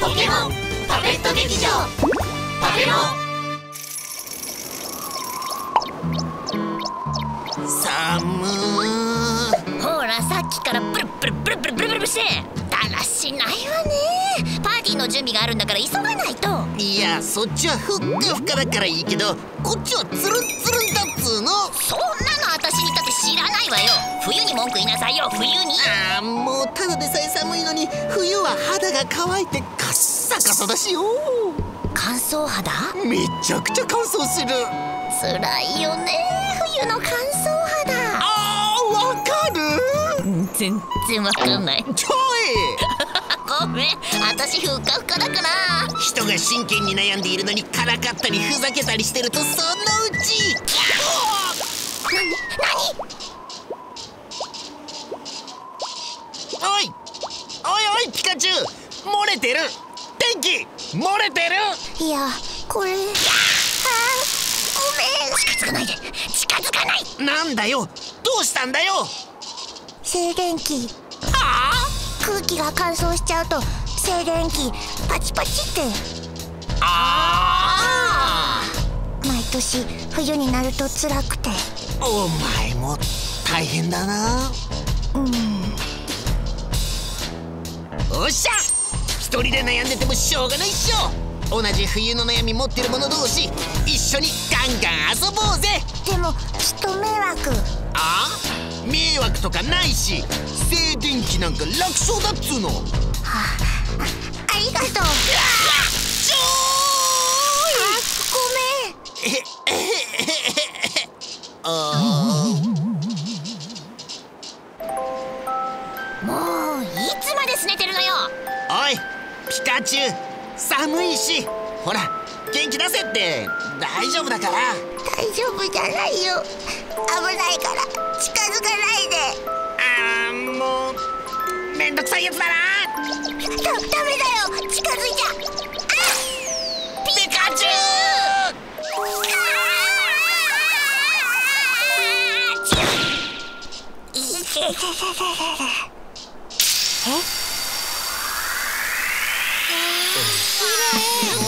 ポケモンパペット劇場パペモン。 ほら、さっきからブルブルブルブルブルブルしてだらしないわね。パーティーの準備があるんだから急がないと。 いや、そっちはふっかふかだからいいけど、こっちはツルンツルンだっつーの。 そんなの私にだって知らないわよ。冬に文句言いなさいよ、冬に。 ああ、もうただでさえ寒いのに、冬は肌が乾いてカッサカサだしよ。 乾燥肌？ めちゃくちゃ乾燥する。 辛いよね、冬の乾燥肌。 あー、わかる？ 全然わかんない。 ちょいごめん、私ふっかふかだから。 人が真剣に悩んでいるのにからかったりふざけたりしてると、そのうちおいおいピカチュウ、漏れてる。電気漏れてる。 いや、これ、ごめん。近づかないで、近づかない。 なんだよ、どうしたんだよ。 静電気。 はあ？ 空気が乾燥しちゃうと静電気パチパチって。 ああ、 毎年冬になると辛くて。 お前も大変だな。おっしゃ、一人で悩んでてもしょうがないっしょ。同じ冬の悩み持ってる者同士、一緒にガンガン遊ぼうぜ。 でもきっと迷惑。 ああ、迷惑とかないし、静電気なんか楽勝だっつうの。 はあ、ありがとう。 ちょごめん。もういつまで拗ねてるのよ。 おいピカチュウ、寒いし、ほら元気出せって。大丈夫だから。 大丈夫じゃないよ、危ないから近づかないで。 あー、もうめんどくさいやつだな。 ダメだよ、近づいちゃ。 ピカチュウ。